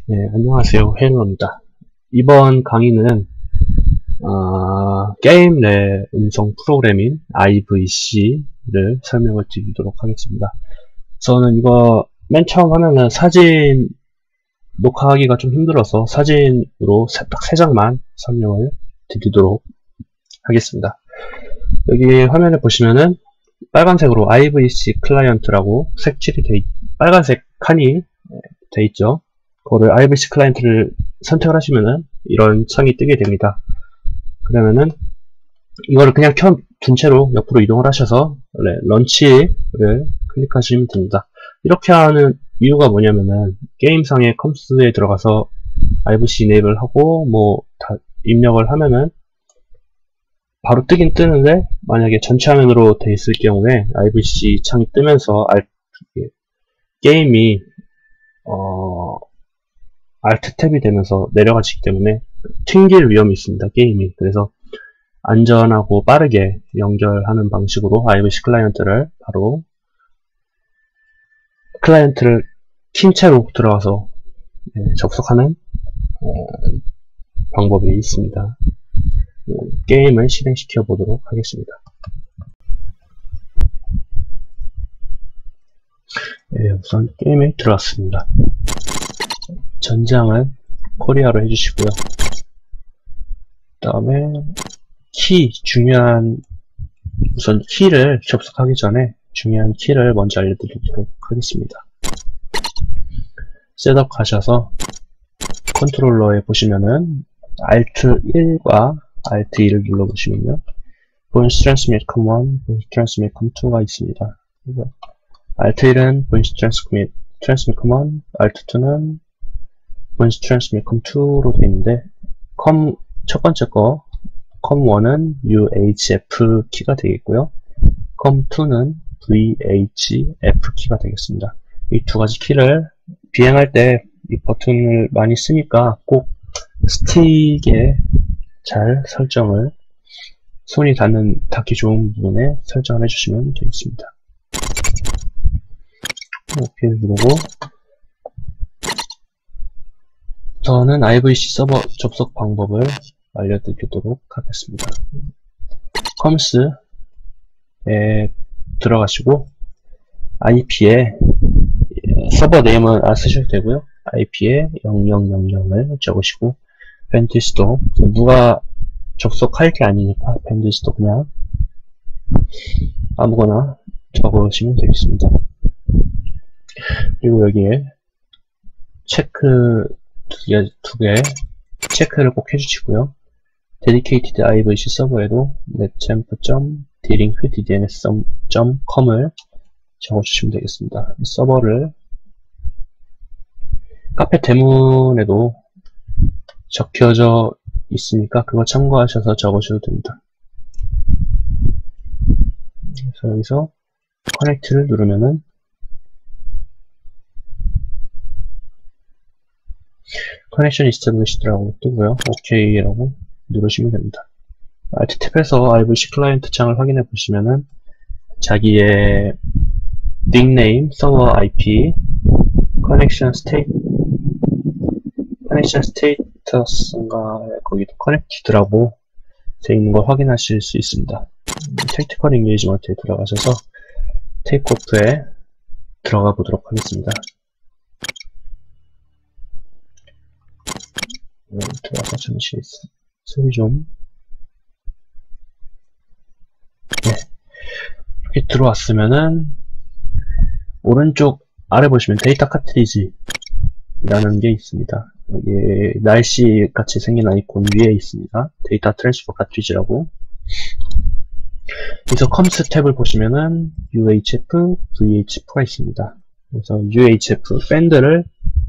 네, 안녕하세요. 헬로입니다. 이번 강의는 게임 내 음성 프로그래밍 IVC를 설명을 드리도록 하겠습니다. 저는 이거 맨 처음 하면은 사진 녹화하기가 좀 힘들어서 사진으로 딱 3장만 설명을 드리도록 하겠습니다. 여기 화면에 보시면은 빨간색으로 IVC 클라이언트라고 색칠이 빨간색 칸이 돼 있죠. 그거를 IVC 클라이언트를 선택을 하시면은 이런 창이 뜨게 됩니다. 그러면은 이거를 그냥 둔 채로 옆으로 이동을 하셔서 런치를 클릭하시면 됩니다. 이렇게 하는 이유가 뭐냐면은 게임상의 컴스에 들어가서 IVC 이네이블 하고 뭐 다 입력을 하면은 바로 뜨긴 뜨는데 만약에 전체 화면으로 돼 있을 경우에 IVC 창이 뜨면서 게임이 Alt 탭이 되면서 내려가지기 때문에 튕길 위험이 있습니다. 게임이. 그래서 안전하고 빠르게 연결하는 방식으로 IVC 클라이언트를 바로 클라이언트를 킨 채로 들어가서 접속하는 방법이 있습니다. 게임을 실행시켜 보도록 하겠습니다. 우선 게임에 들어왔습니다. 전장은 코리아로 해주시고요. 그 다음에 우선 키를 접속하기 전에 중요한 키를 먼저 알려드리도록 하겠습니다. 셋업 가셔서 컨트롤러에 보시면은 Alt 1과 Alt 2를 눌러보시면요. Voice Transmit COM1, Voice Transmit COM2가 있습니다. 그래서 Alt 1은 Voice Transmit COM1, Alt 2는 Voice Transmit COM2로 되어 있는데 첫 번째 거 COM1은 UHF 키가 되겠고요. COM2는 VHF 키가 되겠습니다. 이 두 가지 키를 비행할 때 이 버튼을 많이 쓰니까 꼭 스틱에 잘 설정을 손이 닿기 좋은 부분에 설정을 해주시면 되겠습니다. 이렇게 누르고 저는 IVC 서버 접속 방법을 알려드리도록 하겠습니다. 컴스에 들어가시고 IP에 서버 네임은 안 쓰셔도 되고요. IP에 0000을 적으시고 밴드스도 누가 접속할 게 아니니까 밴드스도 그냥 아무거나 적으시면 되겠습니다. 그리고 여기에 체크 두 개 체크를 꼭 해주시고요. dedicated IVC 서버에도 netchamp.dlink.ddns.com을 적어주시면 되겠습니다. 서버를 카페 대문에도 적혀져 있으니까 그거 참고하셔서 적으셔도 됩니다. 그래서 여기서 커넥트를 누르면은 커넥션 이스타블리시드라고 뜨고요. OK라고 누르시면 됩니다. Alt 탭에서 IVC 클라이언트 창을 확인해 보시면은 자기의 닉네임, 서버 IP, 커넥션 스테이터스인가 거기도 커넥티드라고 되어 있는 걸 확인하실 수 있습니다. 택티컬 인게이지먼트에 들어가셔서 테이크오프에 들어가 보도록 하겠습니다. 들어가서 잠시 소리 좀. 네. 이렇게 들어왔으면은 오른쪽 아래 보시면 데이터 카트리지 라는 게 있습니다. 여기 날씨 같이 생긴 아이콘 위에 있습니다. 데이터 트랜스퍼 카트리지라고. 그래서 컴스 탭을 보시면은 UHF, VHF가 있습니다. 그래서 UHF 밴드를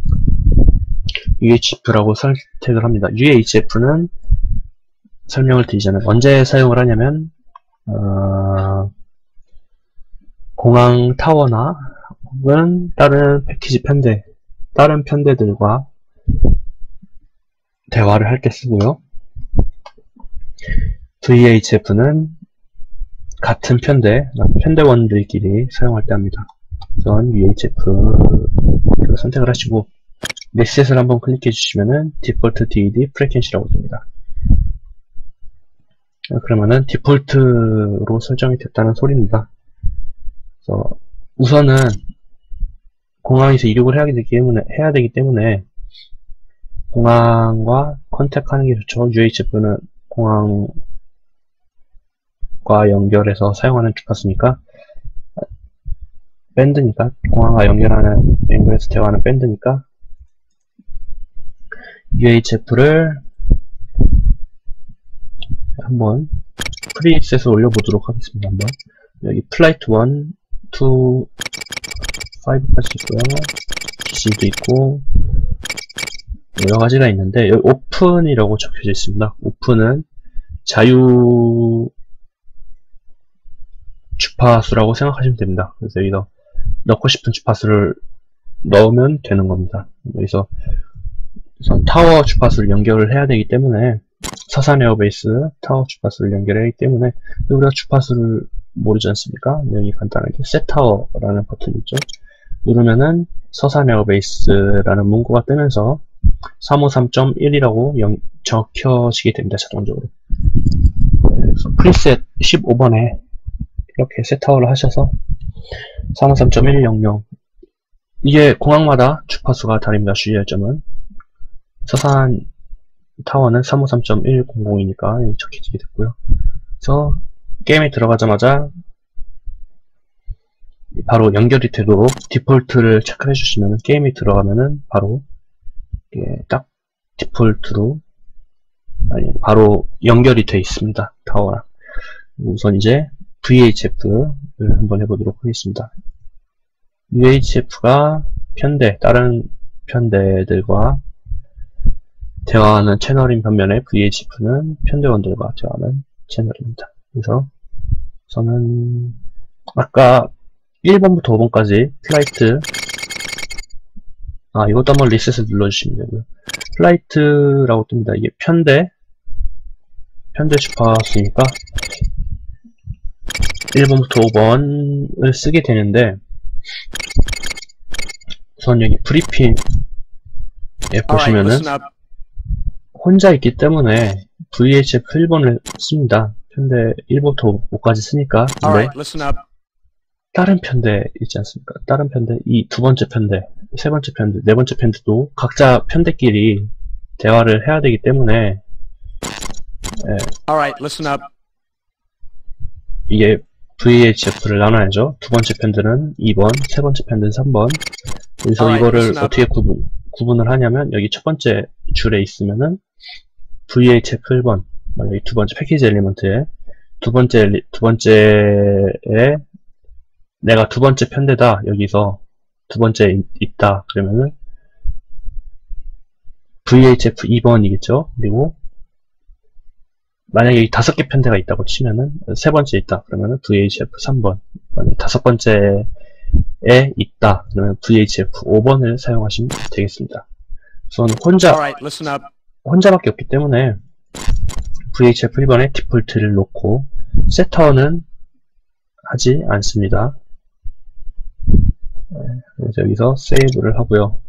UHF라고 선택을 합니다. UHF는 설명을 드리기 전에 언제 사용을 하냐면 공항 타워나 혹은 다른 패키지 다른 편대들과 대화를 할 때 쓰고요. VHF는 같은 편대원들끼리 사용할 때 합니다. 우선 UHF를 선택을 하시고 리셋을 한번 클릭해 주시면은 디폴트 DED 프리퀀시라고 됩니다. 그러면은 디폴트로 설정이 됐다는 소리입니다. 그래서 우선은 공항에서 이륙을 해야 되기 때문에 공항과 컨택하는 게 좋죠. UHF는 공항과 연결해서 사용하는 주파수니까, 밴드니까, 공항과 연결해서 대화하는 밴드니까, UHF를 한번 프리셋을 올려보도록 하겠습니다. 한번 여기 플라이트 1, 2, 5까지 있고요. GC도 있고 여러가지가 있는데, 여기 오픈이라고 적혀져 있습니다. 오픈은 자유 주파수라고 생각하시면 됩니다. 그래서 여기서 넣고 싶은 주파수를 넣으면 되는 겁니다. 여기서 우선 타워 주파수를 연결을 해야 되기 때문에, 서산 에어베이스 타워 주파수를 연결해야 하기 때문에, 우리가 주파수를 모르지 않습니까? 여기 간단하게 set 타워라는 버튼이 있죠. 누르면은 서산 에어베이스라는 문구가 뜨면서 353.1이라고 적혀지게 됩니다. 자동적으로. 그래서 프리셋 15번에 이렇게 set 타워를 하셔서 353.100, 이게 공항마다 주파수가 다릅니다. 주의할 점은 서산 타워는 353.100이니까 여기 적혀지게 됐고요. 그래서 게임에 들어가자마자 바로 연결이 되도록 디폴트를 체크해 주시면, 게임에 들어가면은 바로 딱 디폴트로 바로 연결이 되어 있습니다. 타워랑. 우선 이제 VHF를 한번 해보도록 하겠습니다. UHF가 다른 편대들과 대화하는 채널인 반면에 VHF는 편대원들과 대화하는 채널입니다. 그래서 저는 아까 1번부터 5번까지 플라이트, 이것도 한번 리셋을 눌러주시면 되고요. 플라이트라고 뜹니다. 이게 편대 주파수니까 1번부터 5번을 쓰게 되는데, 우선 여기 브리핑에 보시면은 혼자 있기 때문에 VHF 1번을 씁니다. 편대 1번부터 5까지 쓰니까. 근데 다른 편대 있지 않습니까? 다른 편대, 이 두 번째 편대, 세 번째 편대, 네 번째 편대도 각자 편대끼리 대화를 해야 되기 때문에, 이게 VHF를 나눠야죠. 두 번째 편대는 2번, 세 번째 편대는 3번. 그래서 이거를 어떻게 구분을 하냐면, 여기 첫 번째 줄에 있으면은 VHF 1번, 만약에 두 번째 패키지 엘리먼트에 두 번째에 내가 두 번째 편대다, 여기서 두 번째 있다, 그러면은 VHF 2번이겠죠. 그리고 만약에 5개 편대가 있다고 치면은 세 번째 있다, 그러면은 VHF 3번. 만약에 5번째에 있다, 그러면 VHF 5번을 사용하시면 되겠습니다. 저는 혼자밖에 없기 때문에 VHF 1번에 디폴트를 놓고 세터는 하지 않습니다. 그래서 여기서 세이브를 하고요.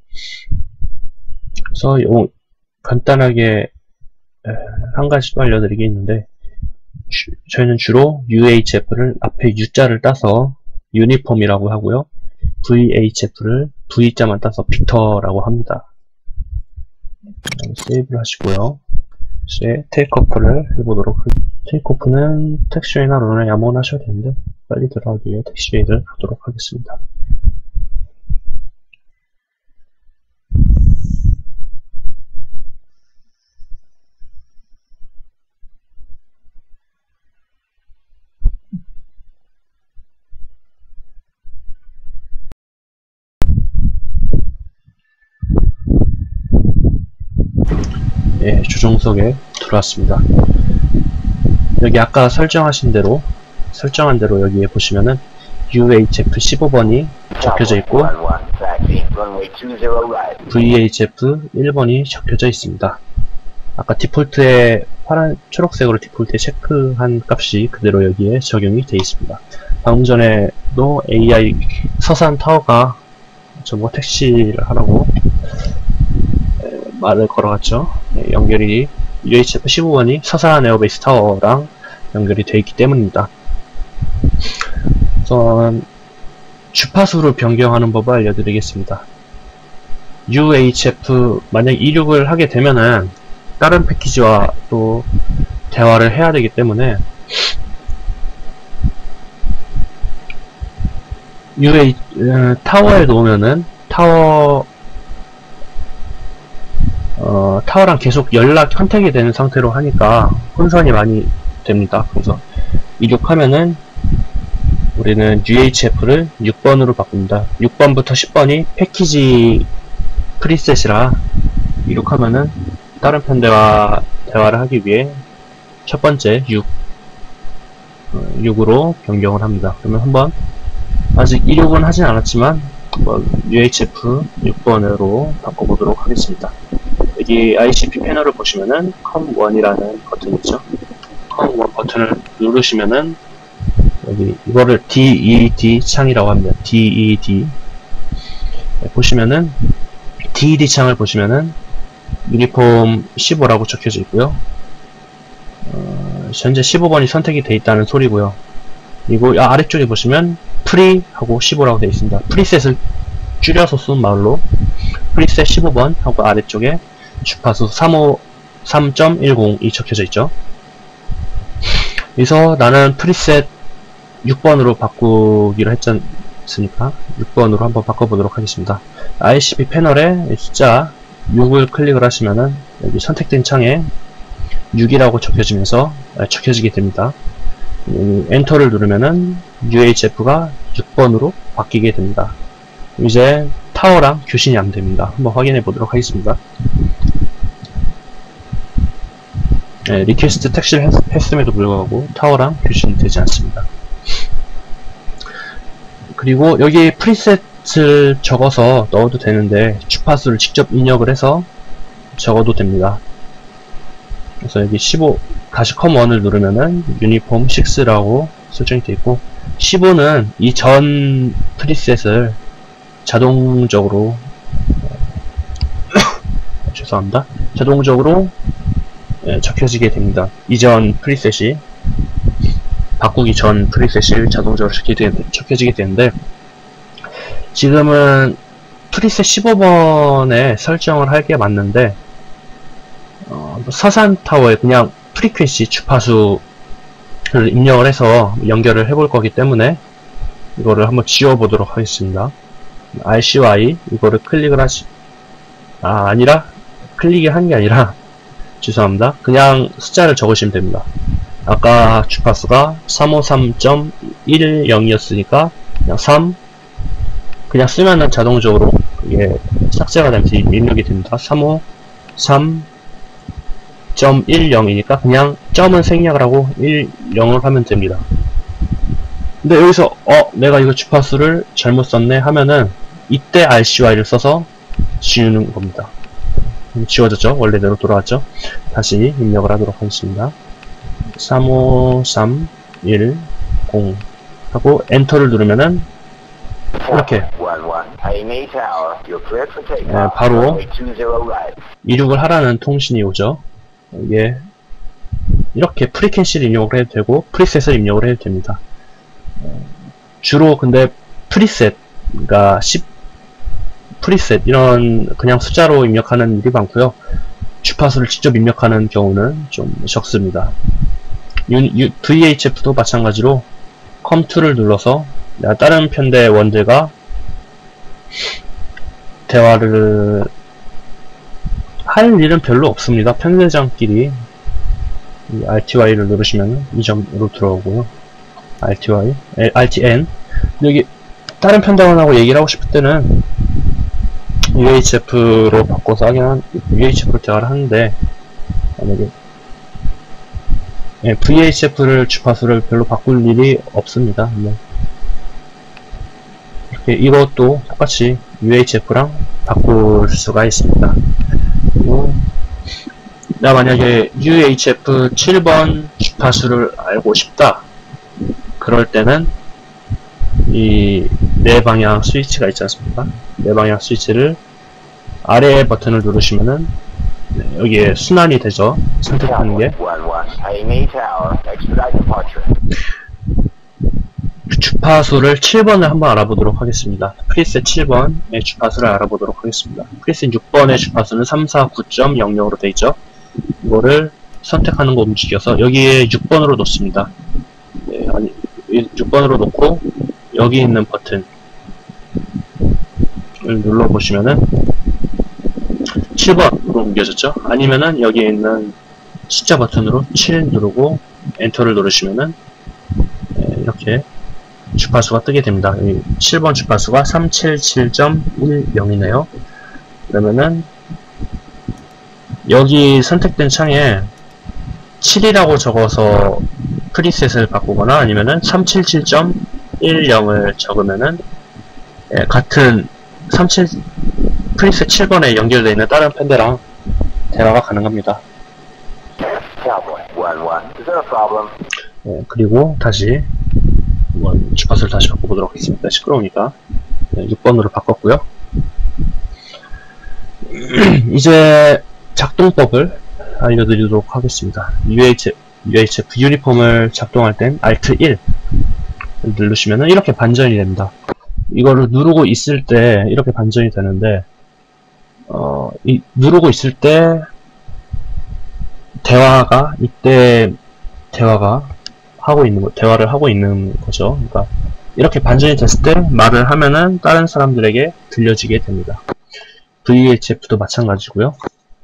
그래서 간단하게 한 가지 또 알려드릴 게 있는데, 저희는 주로 UHF를 앞에 U자를 따서 유니폼이라고 하고요, VHF를 V자만 따서 빅터라고 합니다. 세이브를 하시고요. 이제 테이크오프를 해보도록 하겠습니다. 테이크오프는 텍스처이나 런에 아무거나 하셔도 되는데, 빨리 들어가기 위해 텍스처를 하도록 하겠습니다. 예, 조종석에 들어왔습니다. 여기 아까 설정한 대로 여기에 보시면은 UHF 15번이 적혀져 있고 VHF 1번이 적혀져 있습니다. 아까 디폴트에 초록색으로 디폴트에 체크한 값이 그대로 여기에 적용이 되어 있습니다. 방금 전에도 AI 서산 타워가 저보고 택시를 하라고 말을 걸어갔죠. 연결이 UHF 15번이 서산 에어베이스 타워랑 연결이 되어 있기 때문입니다. 우선 주파수를 변경하는 법을 알려드리겠습니다. UHF 만약 이륙을 하게 되면은 다른 패키지와 또 대화를 해야 되기 때문에 타워에 놓으면은 타워랑 계속 컨택이 되는 상태로 하니까 혼선이 많이 됩니다. 그래서 이륙하면은 우리는 UHF를 6번으로 바꿉니다. 6번부터 10번이 패키지 프리셋이라 이륙하면은 다른 편대와 대화를 하기 위해 첫 번째 6으로 변경을 합니다. 그러면 한번 아직 이륙은 하진 않았지만 한번 UHF 6번으로 바꿔보도록 하겠습니다. 여기 ICP 패널을 보시면은 COM1이라는 버튼이 있죠. COM1 버튼을 누르시면은 여기 이거를 DED 창이라고 합니다. DED 보시면은 DED 창을 보시면은 유니폼 15라고 적혀져 있고요. 현재 15번이 선택이 되어 있다는 소리고요. 그리고 아래쪽에 보시면 프리 하고 15라고 되어 있습니다. 프리셋을 줄여서 쓴 말로 프리셋 15번 하고 아래쪽에 주파수 353.10이 적혀져 있죠. 그래서 나는 프리셋 6번으로 바꾸기로 했지 않습니까? 6번으로 한번 바꿔보도록 하겠습니다. ICP 패널에 숫자 6을 클릭을 하시면은 여기 선택된 창에 6이라고 적혀지게 됩니다. 엔터를 누르면은 UHF가 6번으로 바뀌게 됩니다. 이제 타워랑 교신이 안 됩니다. 한번 확인해 보도록 하겠습니다. 네, 리퀘스트 택시를 했음에도 불구하고 타워랑 교신이 되지 않습니다. 그리고 여기 프리셋을 적어서 넣어도 되는데 주파수를 직접 입력을 해서 적어도 됩니다. 그래서 여기 15 다시 COM1을 누르면은 유니폼 6라고 설정이 되어 있고 15는 이 전 프리셋을 자동적으로 죄송합니다. 자동적으로 적혀지게 됩니다. 이전 프리셋이 바꾸기 전 프리셋이 자동적으로 적혀지게 되는데 지금은 프리셋 15번에 설정을 할 게 맞는데 서산타워에 그냥 프리퀀시 주파수를 입력을 해서 연결을 해볼 거기 때문에 이거를 한번 지워보도록 하겠습니다. RCY 이거를 클릭을 클릭이 한 게 아니라 죄송합니다. 그냥 숫자를 적으시면 됩니다. 아까 주파수가 353.10이었으니까 그냥 3 그냥 쓰면은 자동적으로 이게 삭제가 되면서 입력이 됩니다. 353.10이니까 그냥 점은 생략을 하고 10을 하면 됩니다. 근데 여기서 내가 이거 주파수를 잘못 썼네 하면은 이때 RCY를 써서 지우는 겁니다. 지워졌죠? 원래대로 돌아왔죠? 다시 입력을 하도록 하겠습니다. 35310 하고 엔터를 누르면은 이렇게 바로 이륙을 하라는 통신이 오죠. 이게 이렇게 프리퀀시를 입력을 해도 되고 프리셋을 입력을 해도 됩니다. 주로 근데 프리셋 그러니까 프리셋 이런 그냥 숫자로 입력하는 일이 많고요. 주파수를 직접 입력하는 경우는 좀 적습니다. VHF도 마찬가지로 COM2를 눌러서 다른 편대 원들과 대화를 할 일은 별로 없습니다. 편대장끼리 RTY를 누르시면 이 점으로 들어오고요. RTN 여기 다른 편대원하고 얘기를 하고 싶을 때는 UHF로 바꿔서 UHF로 대화를 하는데 만약에 VHF를 주파수를 별로 바꿀 일이 없습니다. 이렇게 이것도 똑같이 UHF랑 바꿀 수가 있습니다. 그리고 나 만약에 UHF 7번 주파수를 알고 싶다 그럴 때는 이 네 방향 스위치가 있지 않습니까? 네 방향 스위치를 아래 버튼을 누르시면은 네, 여기에 순환이 되죠. 선택하는 게. 주파수를 7번을 한번 알아보도록 하겠습니다. 프리셋 7번의 주파수를 알아보도록 하겠습니다. 프리셋 6번의 주파수는 349.00으로 되어 있죠. 이거를 선택하는 거 움직여서 여기에 6번으로 놓습니다. 네, 아니 6번으로 놓고 여기 있는 버튼을 눌러보시면은 7번으로 옮겨졌죠. 아니면은 여기에 있는 숫자 버튼으로 7 누르고 엔터를 누르시면은 네, 이렇게 주파수가 뜨게 됩니다. 7번 주파수가 377.10이네요. 그러면은 여기 선택된 창에 7이라고 적어서 프리셋을 바꾸거나 아니면은 377.10을 적으면은 예, 같은 프리셋 7번에 연결되어 있는 다른 팬더랑 대화가 가능합니다. 예, 그리고 다시 주파수를 다시 바꿔보도록 하겠습니다. 시끄러우니까. 네, 6번으로 바꿨고요. 이제 작동법을 알려드리도록 하겠습니다. UHF 유니폼을 작동할 땐 Alt 1을 누르시면 이렇게 반전이 됩니다. 이거를 누르고 있을 때 이렇게 반전이 되는데 누르고 있을 때 대화를 하고 있는 거죠. 그러니까 이렇게 반전이 됐을 때 말을 하면은 다른 사람들에게 들려지게 됩니다. VHF도 마찬가지고요.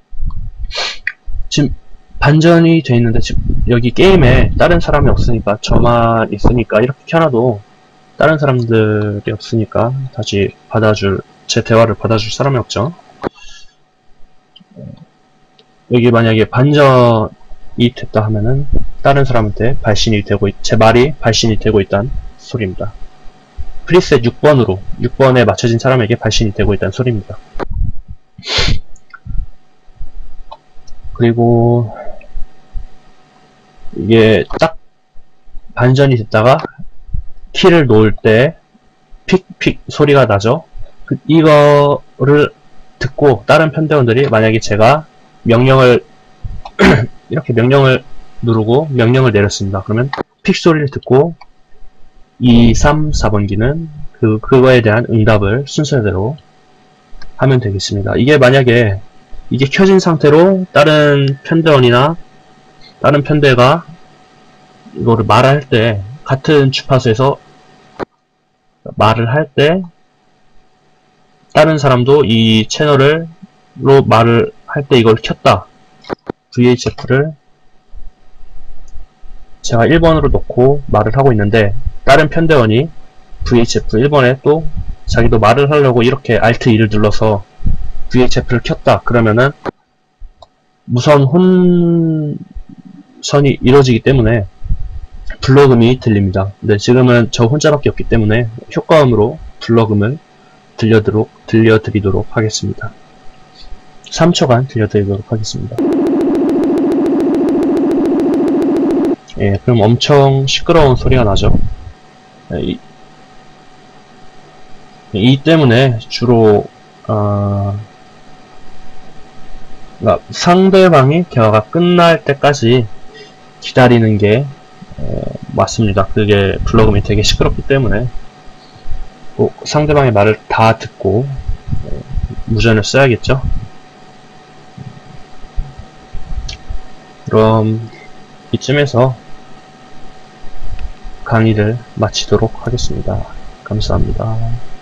지금 반전이 돼 있는데 지금 여기 게임에 다른 사람이 없으니까 저만 있으니까 이렇게 켜놔도 다른 사람들이 없으니까 다시 제 대화를 받아줄 사람이 없죠. 여기 만약에 반전이 됐다 하면은 다른 사람한테 제 말이 발신이 되고 있다는 소리입니다. 프리셋 6번에 맞춰진 사람에게 발신이 되고 있다는 소리입니다. 그리고 이게 딱 반전이 됐다가 키를 놓을 때 픽픽 소리가 나죠. 이거를 듣고 다른 편대원들이 만약에 제가 명령을 이렇게 명령을 누르고 명령을 내렸습니다. 그러면 픽 소리를 듣고 2, 3, 4번기는 그거에 대한 응답을 순서대로 하면 되겠습니다. 이게 만약에 이게 켜진 상태로 다른 편대원이나 다른 편대가 이거를 말할 때 같은 주파수에서 말을 할 때 다른 사람도 이 채널로 말을 할 때 이걸 켰다. VHF를 제가 1번으로 놓고 말을 하고 있는데 다른 편대원이 VHF 1번에 또 자기도 말을 하려고 이렇게 Alt 2를 눌러서 VHF를 켰다. 그러면은 무선 혼선이 이루어지기 때문에 블러금이 들립니다. 근데 지금은 저 혼자밖에 없기 때문에 효과음으로 블러금을 들려드리도록 하겠습니다. 3초간 들려드리도록 하겠습니다. 예, 그럼 엄청 시끄러운 소리가 나죠. 이 때문에 주로 그러니까 상대방이 대화가 끝날 때까지 기다리는 게 맞습니다. 그게 블러금이 되게 시끄럽기 때문에 꼭 상대방의 말을 다 듣고 무전을 써야겠죠. 그럼 이쯤에서 강의를 마치도록 하겠습니다. 감사합니다.